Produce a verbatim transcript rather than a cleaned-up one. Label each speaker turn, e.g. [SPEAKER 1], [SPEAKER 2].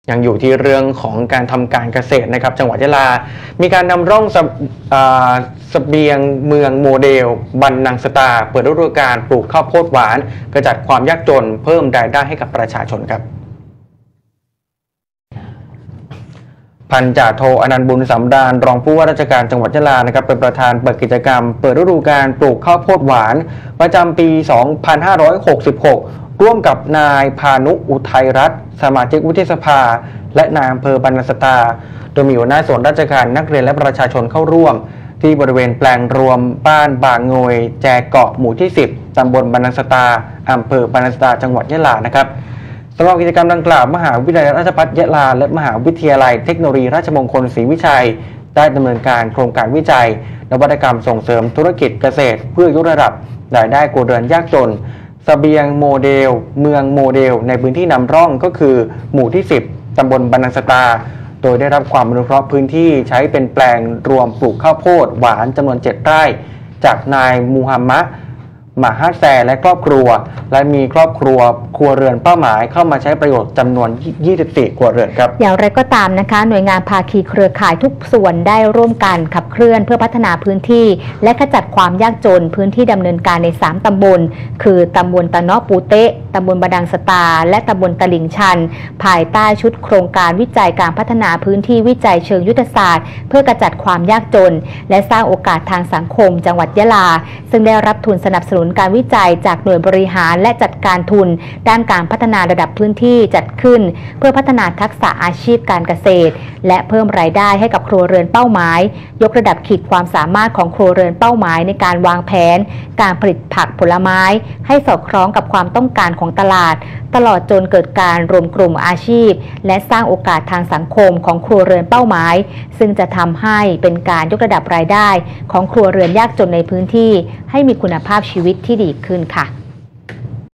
[SPEAKER 1] ยังอยู่ที่เรื่องของการทำการเกษตรนะครับจังหวัดยะลา มีการนำร่องสเสบียงเมืองโมเดลบันนังสตาเปิดฤดูกาลปลูกข้าวโพดหวานกระจัดความยากจนเพิ่มรายได้ให้กับประชาชนครับพันจ่าโทอนันต์บุญสำราญรองผู้ว่าราชการจังหวัดยะลานะครับเป็นประธานเปิดกิจกรรมเปิดฤดูกาลปลูกข้าวโพดหวานประจำปี สองพันห้าร้อยหกสิบหก ร่วมกับนายพานุอุทัยรัตน์สมาชิกวุฒิสภาและนายอำเภอบรรนังสตาโดยมีหัวหน้าส่วนราชการนักเรียนและประชาชนเข้าร่วมที่บริเวณแปลงรวมบ้านบางงวยแจเกาะหมู่ที่สิบตำบลบรรนังสตาอำเภอบรรนังสตาจังหวัดยะลานะครับสำหรับกิจกรรมดังกล่าวมหาวิทยาลัยราชภัฏยะลาและมหาวิทยาลัยเทคโนโลยีราชมงคลศรีวิชัยได้ดำเนินการโครงการวิจัยนวัตกรรมส่งเสริมธุรกิจเกษตรเพื่อยกระดับรายได้ครัวเรือนยากจนเสบียงโมเดลเมืองโมเดลในพื้นที่นำร่องก็คือหมู่ที่สิบตำบลบรรนังสตาโดยได้รับความอนุเคราะห์พื้นที่ใช้เป็นแปลงรวมปลูกข้าวโพดหวานจำนวนเจ็ดไร่จากนายมูฮัมหมัดมาฮัดแซและครอบครัวและมีครอบครัวครัวเรือนเป้าหมายเข้ามาใช้ประโยชน์จำนวนยี่สิบสี่ครัวเรือนครับ
[SPEAKER 2] อย่างไรก็ตามนะคะหน่วยงานภาคีเครือข่ายทุกส่วนได้ร่วมกันขับเคลื่อนเพื่อพัฒนาพื้นที่และขจัดความยากจนพื้นที่ดำเนินการในสามตำบลคือตำบลตะเนาะปูเตะตำบลบะดังสตาและตำบลตลิ่งชันภายใต้ชุดโครงการวิจัยการพัฒนาพื้นที่วิจัยเชิงยุทธศาสตร์เพื่อกระจัดความยากจนและสร้างโอกาสทางสังคมจังหวัดยะลาซึ่งได้รับทุนสนับสนุนการวิจัยจากหน่วยบริหารและจัดการทุนด้านการพัฒนาระดับพื้นที่จัดขึ้นเพื่อพัฒนาทักษะอาชีพการเกษตรและเพิ่มรายได้ให้กับครัวเรือนเป้าหมายยกระดับขีดความสามารถของครัวเรือนเป้าหมายในการวางแผนการผลิตผักผลไม้ให้สอดคล้องกับความต้องการของตลาดตลอดจนเกิดการรวมกลุ่มอาชีพและสร้างโอกาสทางสังคมของครัวเรือนเป้าหมายซึ่งจะทำให้เป็นการยกระดับรายได้ของครัวเรือนยากจนในพื้นที่ให้มีคุณภาพชีวิตที่ดีขึ้นค่ะ